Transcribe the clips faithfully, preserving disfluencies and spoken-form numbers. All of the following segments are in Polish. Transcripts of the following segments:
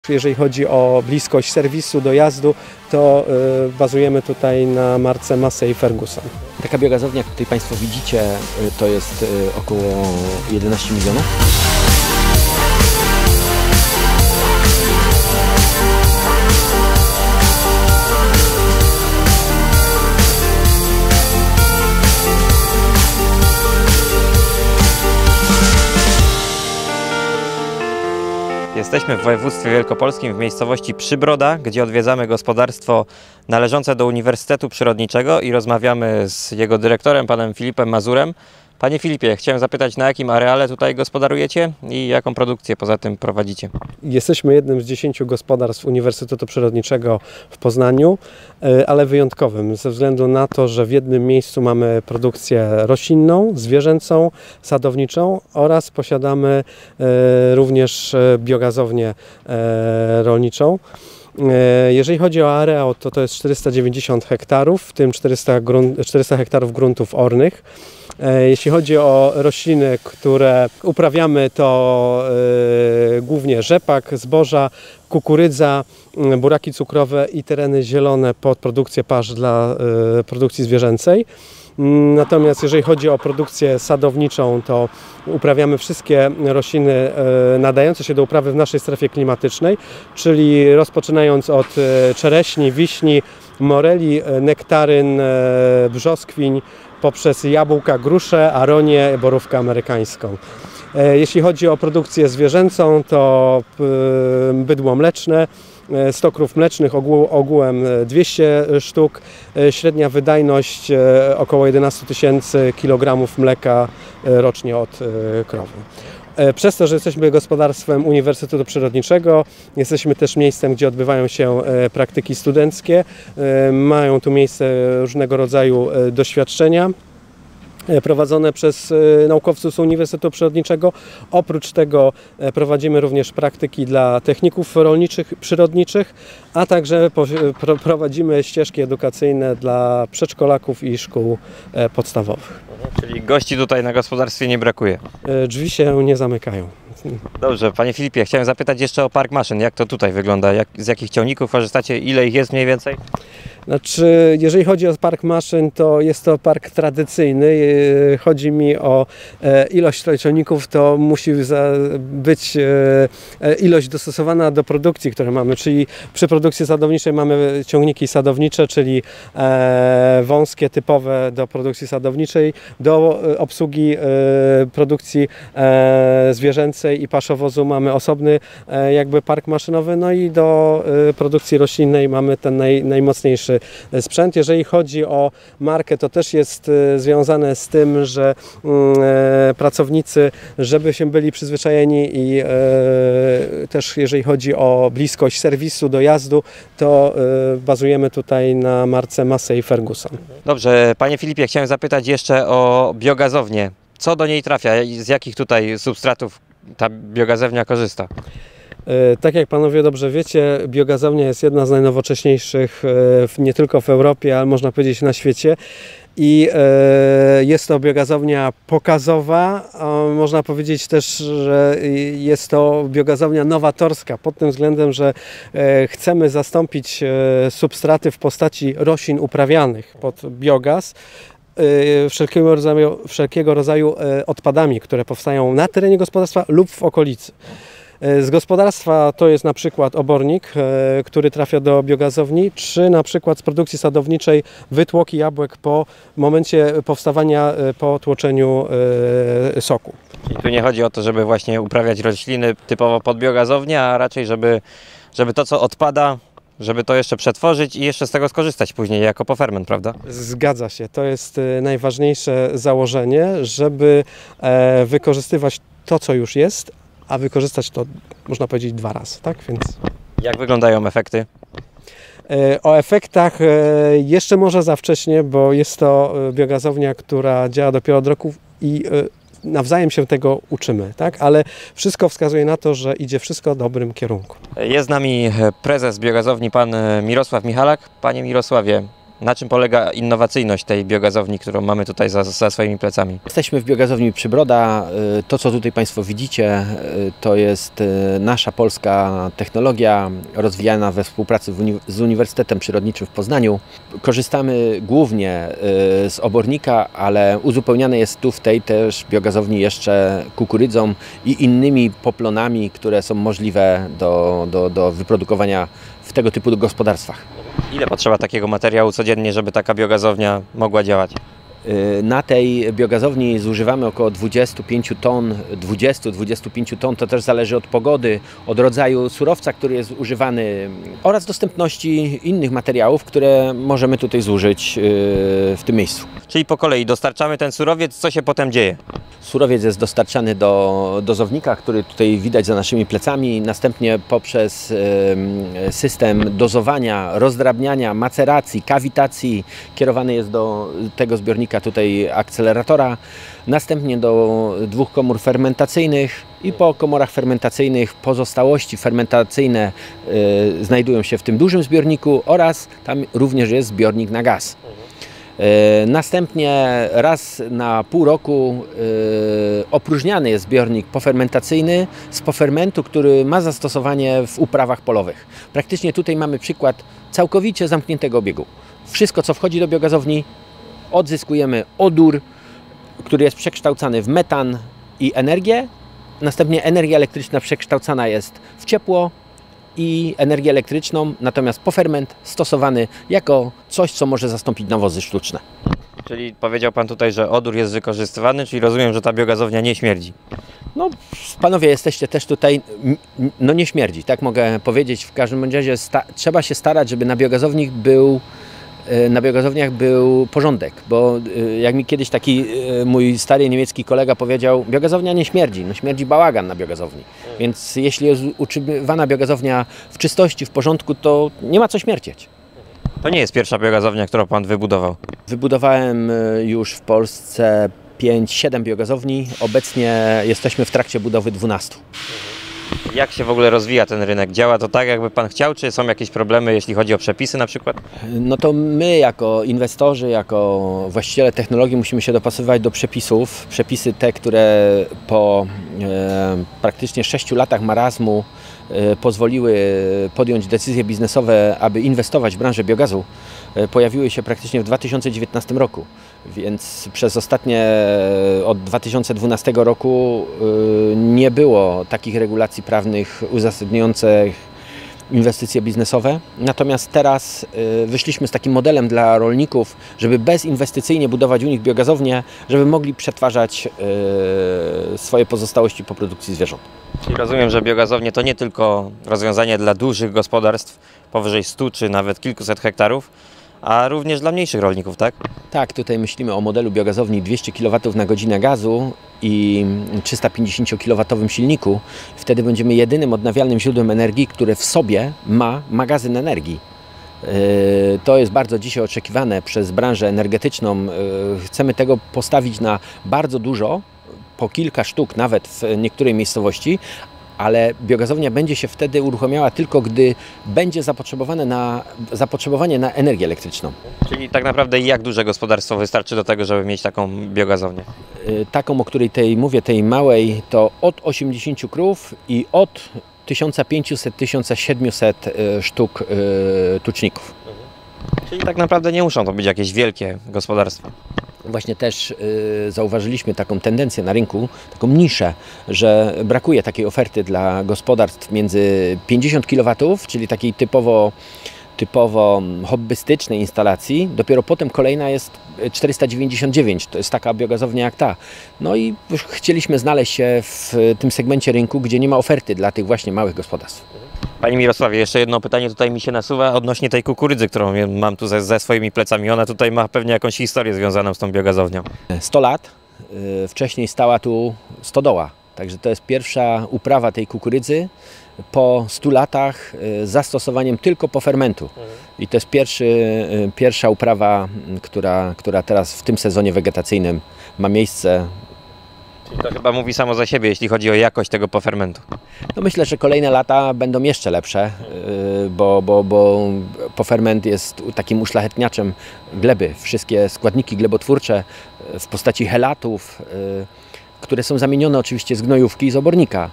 Jeżeli chodzi o bliskość serwisu, dojazdu, to y, bazujemy tutaj na marce Massey Ferguson. Taka biogazownia, jak tutaj Państwo widzicie, to jest około jedenaście milionów. Jesteśmy w województwie wielkopolskim w miejscowości Przybroda, gdzie odwiedzamy gospodarstwo należące do Uniwersytetu Przyrodniczego i rozmawiamy z jego dyrektorem, panem Filipem Mazurem. Panie Filipie, chciałem zapytać, na jakim areale tutaj gospodarujecie i jaką produkcję poza tym prowadzicie? Jesteśmy jednym z dziesięciu gospodarstw Uniwersytetu Przyrodniczego w Poznaniu, ale wyjątkowym ze względu na to, że w jednym miejscu mamy produkcję roślinną, zwierzęcą, sadowniczą oraz posiadamy również biogazownię rolniczą. Jeżeli chodzi o areał, to to jest czterysta dziewięćdziesiąt hektarów, w tym czterysta, grunt, czterysta hektarów gruntów ornych. Jeśli chodzi o rośliny, które uprawiamy, to yy, głównie rzepak, zboża, kukurydza, buraki cukrowe i tereny zielone pod produkcję pasz dla yy, produkcji zwierzęcej. Natomiast jeżeli chodzi o produkcję sadowniczą, to uprawiamy wszystkie rośliny nadające się do uprawy w naszej strefie klimatycznej, czyli rozpoczynając od czereśni, wiśni, moreli, nektaryn, brzoskwiń, poprzez jabłka, gruszę, aronię, borówkę amerykańską. Jeśli chodzi o produkcję zwierzęcą, to bydło mleczne, sto krów mlecznych, ogółem dwieście sztuk, średnia wydajność około jedenaście tysięcy kilogramów mleka rocznie od krowy. Przez to, że jesteśmy gospodarstwem Uniwersytetu Przyrodniczego, jesteśmy też miejscem, gdzie odbywają się praktyki studenckie, mają tu miejsce różnego rodzaju doświadczenia prowadzone przez naukowców z Uniwersytetu Przyrodniczego. Oprócz tego prowadzimy również praktyki dla techników rolniczych, przyrodniczych, a także prowadzimy ścieżki edukacyjne dla przedszkolaków i szkół podstawowych. Czyli gości tutaj na gospodarstwie nie brakuje? Drzwi się nie zamykają. Dobrze, panie Filipie, chciałem zapytać jeszcze o park maszyn. Jak to tutaj wygląda? Jak, z jakich ciągników korzystacie? Ile ich jest mniej więcej? Znaczy, jeżeli chodzi o park maszyn, to jest to park tradycyjny. Chodzi mi o ilość ciągników, to musi być ilość dostosowana do produkcji, które mamy. Czyli przy produkcji sadowniczej mamy ciągniki sadownicze, czyli wąskie, typowe do produkcji sadowniczej, do obsługi produkcji zwierzęcej i paszowozu mamy osobny jakby park maszynowy, no i do produkcji roślinnej mamy ten naj, najmocniejszy sprzęt. Jeżeli chodzi o markę, to też jest związane z tym, że pracownicy, żeby się byli przyzwyczajeni i też jeżeli chodzi o bliskość serwisu, dojazdu, to bazujemy tutaj na marce Massey Ferguson. Dobrze, panie Filipie, chciałem zapytać jeszcze o biogazownię. Co do niej trafia? Z jakich tutaj substratów ta biogazownia korzysta? Tak jak panowie dobrze wiecie, biogazownia jest jedna z najnowocześniejszych nie tylko w Europie, ale można powiedzieć na świecie. I jest to biogazownia pokazowa, można powiedzieć też, że jest to biogazownia nowatorska pod tym względem, że chcemy zastąpić substraty w postaci roślin uprawianych pod biogaz wszelkiego rodzaju, wszelkiego rodzaju odpadami, które powstają na terenie gospodarstwa lub w okolicy. Z gospodarstwa to jest na przykład obornik, który trafia do biogazowni, czy na przykład z produkcji sadowniczej wytłoki jabłek po momencie powstawania, po tłoczeniu soku. Czyli tu nie chodzi o to, żeby właśnie uprawiać rośliny typowo pod biogazownię, a raczej żeby, żeby to, co odpada, żeby to jeszcze przetworzyć i jeszcze z tego skorzystać później jako poferment, prawda? Zgadza się. To jest najważniejsze założenie, żeby wykorzystywać to, co już jest, a wykorzystać to, można powiedzieć, dwa razy, tak? Więc... Jak wyglądają efekty? O efektach jeszcze może za wcześnie, bo jest to biogazownia, która działa dopiero od roku i nawzajem się tego uczymy, tak? Ale wszystko wskazuje na to, że idzie wszystko w dobrym kierunku. Jest z nami prezes biogazowni, pan Mirosław Michalak. Panie Mirosławie, Na czym polega innowacyjność tej biogazowni, którą mamy tutaj za, za swoimi plecami? Jesteśmy w biogazowni Przybroda. To, co tutaj Państwo widzicie, to jest nasza polska technologia rozwijana we współpracy uni z Uniwersytetem Przyrodniczym w Poznaniu. Korzystamy głównie z obornika, ale uzupełniane jest tu w tej też biogazowni jeszcze kukurydzą i innymi poplonami, które są możliwe do, do, do wyprodukowania w tego typu gospodarstwach. Ile potrzeba takiego materiału codziennie, żeby taka biogazownia mogła działać? Na tej biogazowni zużywamy około dwudziestu pięciu ton, dwudziestu do dwudziestu pięciu ton, to też zależy od pogody, od rodzaju surowca, który jest używany oraz dostępności innych materiałów, które możemy tutaj zużyć w tym miejscu. Czyli po kolei dostarczamy ten surowiec, co się potem dzieje? Surowiec jest dostarczany do dozownika, który tutaj widać za naszymi plecami. Następnie poprzez system dozowania, rozdrabniania, maceracji, kawitacji kierowany jest do tego zbiornika tutaj akceleratora. Następnie do dwóch komór fermentacyjnych i po komorach fermentacyjnych pozostałości fermentacyjne znajdują się w tym dużym zbiorniku oraz tam również jest zbiornik na gaz. Następnie raz na pół roku yy, opróżniany jest zbiornik pofermentacyjny z pofermentu, który ma zastosowanie w uprawach polowych. Praktycznie tutaj mamy przykład całkowicie zamkniętego obiegu. Wszystko, co wchodzi do biogazowni, odzyskujemy odór, który jest przekształcany w metan i energię. Następnie energia elektryczna przekształcana jest w ciepło i energię elektryczną, natomiast poferment stosowany jako coś, co może zastąpić nawozy sztuczne. Czyli powiedział Pan tutaj, że odór jest wykorzystywany, czyli rozumiem, że ta biogazownia nie śmierdzi. No, panowie, jesteście też tutaj, no nie śmierdzi, tak mogę powiedzieć. W każdym razie trzeba się starać, żeby na biogazowni był na biogazowniach był porządek, bo jak mi kiedyś taki mój stary niemiecki kolega powiedział, biogazownia nie śmierdzi, no śmierdzi bałagan na biogazowni. Więc jeśli jest utrzymywana biogazownia w czystości, w porządku, to nie ma co śmierdzieć. To nie jest pierwsza biogazownia, którą Pan wybudował. Wybudowałem już w Polsce pięć siedem biogazowni, obecnie jesteśmy w trakcie budowy dwunastu. Jak się w ogóle rozwija ten rynek? Działa to tak, jakby Pan chciał, czy są jakieś problemy, jeśli chodzi o przepisy na przykład? No to my jako inwestorzy, jako właściciele technologii musimy się dopasowywać do przepisów. Przepisy te, które po e, praktycznie sześciu latach marazmu e, pozwoliły podjąć decyzje biznesowe, aby inwestować w branżę biogazu, e, pojawiły się praktycznie w dwa tysiące dziewiętnastym roku. Więc przez ostatnie, od dwa tysiące dwunastego roku nie było takich regulacji prawnych uzasadniających inwestycje biznesowe. Natomiast teraz wyszliśmy z takim modelem dla rolników, żeby bezinwestycyjnie budować u nich biogazownie, żeby mogli przetwarzać swoje pozostałości po produkcji zwierząt. Czyli rozumiem, że biogazownie to nie tylko rozwiązanie dla dużych gospodarstw powyżej stu czy nawet kilkuset hektarów, a również dla mniejszych rolników, tak? Tak, tutaj myślimy o modelu biogazowni dwieście kilowatów na godzinę gazu i trzysta pięćdziesięciokilowatowym silniku. Wtedy będziemy jedynym odnawialnym źródłem energii, które w sobie ma magazyn energii. To jest bardzo dzisiaj oczekiwane przez branżę energetyczną. Chcemy tego postawić na bardzo dużo, po kilka sztuk nawet w niektórej miejscowości, ale biogazownia będzie się wtedy uruchamiała tylko, gdy będzie zapotrzebowane na, zapotrzebowanie na energię elektryczną. Czyli tak naprawdę jak duże gospodarstwo wystarczy do tego, żeby mieć taką biogazownię? Taką, o której tej mówię, tej małej, to od osiemdziesięciu krów i od tysiąca pięciuset do tysiąca siedmiuset sztuk tuczników. Czyli tak naprawdę nie muszą to być jakieś wielkie gospodarstwa. Właśnie też y, zauważyliśmy taką tendencję na rynku, taką niszę, że brakuje takiej oferty dla gospodarstw między pięćdziesiąt kilowatów, czyli takiej typowo, typowo hobbystycznej instalacji. Dopiero potem kolejna jest czterysta dziewięćdziesiąt dziewięć, to jest taka biogazownia jak ta. No i chcieliśmy znaleźć się w tym segmencie rynku, gdzie nie ma oferty dla tych właśnie małych gospodarstw. Panie Mirosławie, jeszcze jedno pytanie tutaj mi się nasuwa odnośnie tej kukurydzy, którą mam tu ze, ze swoimi plecami. Ona tutaj ma pewnie jakąś historię związaną z tą biogazownią. sto lat, yy, wcześniej stała tu stodoła, także to jest pierwsza uprawa tej kukurydzy po stu latach yy, z zastosowaniem tylko pofermentu. Mhm. I to jest pierwszy, yy, pierwsza uprawa, która, która teraz w tym sezonie wegetacyjnym ma miejsce. Czyli to chyba mówi samo za siebie, jeśli chodzi o jakość tego pofermentu. No myślę, że kolejne lata będą jeszcze lepsze, bo, bo, bo Poferment jest takim uszlachetniaczem gleby. Wszystkie składniki glebotwórcze w postaci helatów, które są zamienione oczywiście z gnojówki i z obornika,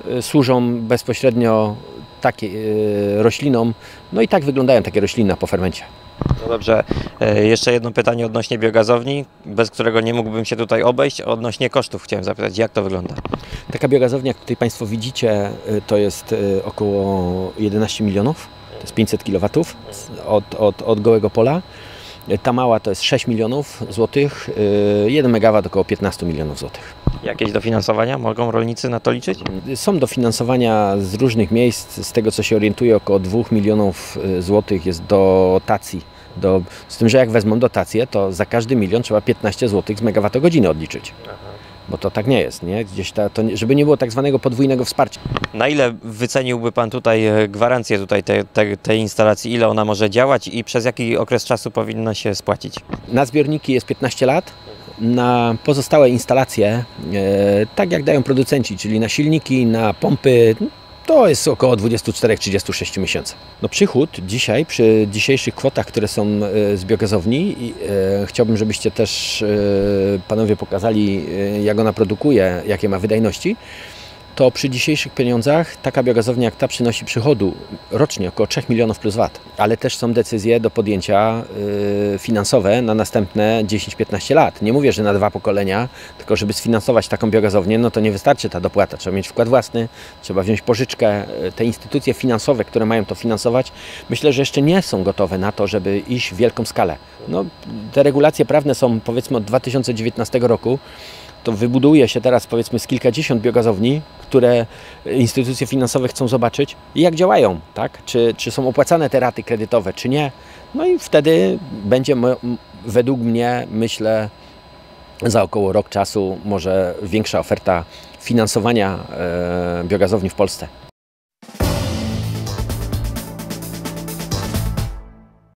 służą bezpośrednio takie, roślinom. No i tak wyglądają takie rośliny na pofermencie. No dobrze, jeszcze jedno pytanie odnośnie biogazowni, bez którego nie mógłbym się tutaj obejść. Odnośnie kosztów chciałem zapytać, jak to wygląda? Taka biogazownia, jak tutaj Państwo widzicie, to jest około jedenaście milionów, to jest pięćset kilowatów od, od, od gołego pola. Ta mała to jest sześć milionów złotych, jeden megawat około piętnaście milionów złotych. Jakieś dofinansowania mogą rolnicy na to liczyć? Są dofinansowania z różnych miejsc, z tego co się orientuję około dwóch milionów złotych jest dotacji. Do, z tym, że jak wezmą dotację, to za każdy milion trzeba piętnaście złotych z megawattogodziny odliczyć. Aha. Bo to tak nie jest, nie? Gdzieś ta, to, żeby nie było tak zwanego podwójnego wsparcia. Na ile wyceniłby Pan tutaj gwarancję tutaj tej, tej, tej instalacji, ile ona może działać i przez jaki okres czasu powinna się spłacić? Na zbiorniki jest piętnaście lat, na pozostałe instalacje, e, tak jak dają producenci, czyli na silniki, na pompy, to jest około dwadzieścia cztery do trzydziestu sześciu miesięcy. No przychód dzisiaj, przy dzisiejszych kwotach, które są z biogazowni, e, chciałbym, żebyście też e, panowie pokazali, e, jak ona produkuje, jakie ma wydajności, to przy dzisiejszych pieniądzach taka biogazownia jak ta przynosi przychodu rocznie około trzech milionów plus V A T. Ale też są decyzje do podjęcia y, finansowe na następne dziesięć do piętnastu lat. Nie mówię, że na dwa pokolenia, tylko żeby sfinansować taką biogazownię, no to nie wystarczy ta dopłata. Trzeba mieć wkład własny, trzeba wziąć pożyczkę. Te instytucje finansowe, które mają to finansować, myślę, że jeszcze nie są gotowe na to, żeby iść w wielką skalę. No, te regulacje prawne są powiedzmy od dwa tysiące dziewiętnastego roku. To wybuduje się teraz powiedzmy z kilkadziesiąt biogazowni, które instytucje finansowe chcą zobaczyć i jak działają, tak? Czy, czy są opłacane te raty kredytowe, czy nie. No i wtedy będzie według mnie, myślę, za około rok czasu może większa oferta finansowania e, biogazowni w Polsce.